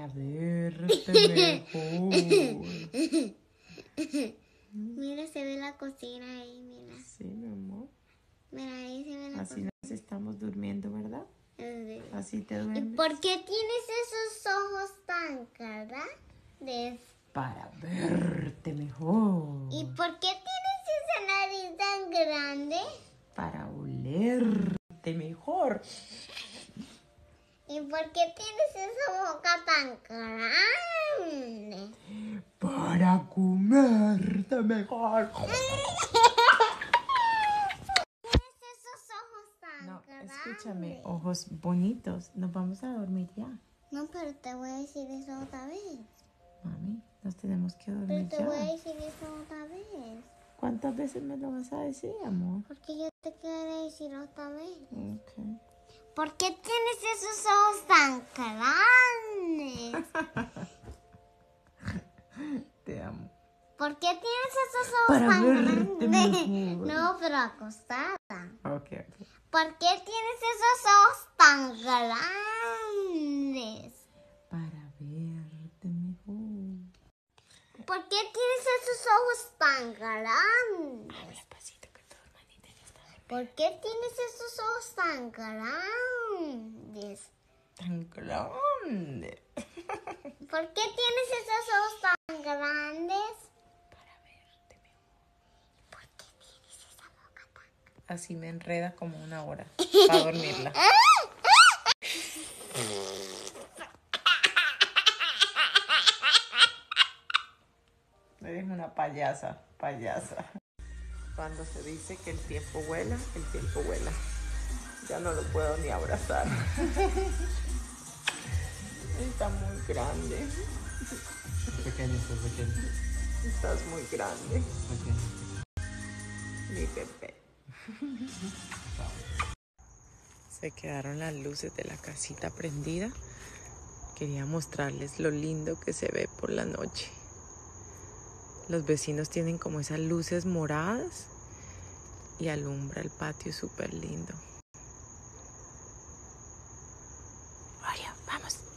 Para verte mejor. Mira, se ve la cocina ahí, mira. Sí, mi amor. Mira, ahí se ve la Así cocina. nos estamos durmiendo, ¿verdad? Sí. Así te ¿Y duermes. por qué tienes esos ojos tan grandes? Para verte mejor. ¿Y por qué tienes esa nariz tan grande? Para olerte mejor. ¿Y por qué tienes esa boca tan grande? Para comerte mejor. Tienes esos ojos tan No, grandes. escúchame, ojos bonitos. Nos vamos a dormir ya. No, pero te voy a decir eso otra vez. Mami, nos tenemos que Pero dormir te ya. voy a decir eso otra vez. ¿Cuántas veces me lo vas a decir, amor? Porque yo te quiero decir otra vez. Ok. ¿Por qué tienes esos ojos tan grandes? Te amo. ¿Por qué tienes esos ojos Para tan verte grandes? mejor. No, pero acostada. Ok. ¿Por qué tienes esos ojos tan grandes? Para verte mejor. ¿Por qué tienes esos ojos tan grandes? Despacito que tu hermanita ya está ¿Por qué tienes esos ojos tan grandes? tan grande. ¿Por qué tienes esos ojos tan grandes? Para verte mejor. ¿Por qué tienes esa boca tan... Así me enreda como una hora para dormirla. Eres una payasa, payasa. Cuando se dice que el tiempo vuela, el tiempo vuela. Ya no lo puedo ni abrazar. Está muy grande. Pequeño, soy pequeño. Estás muy grande, Pequeño. mi bebé. Se quedaron las luces de la casita prendida. Quería mostrarles lo lindo que se ve por la noche. Los vecinos tienen como esas luces moradas y alumbra el patio súper lindo. Oreo, vamos.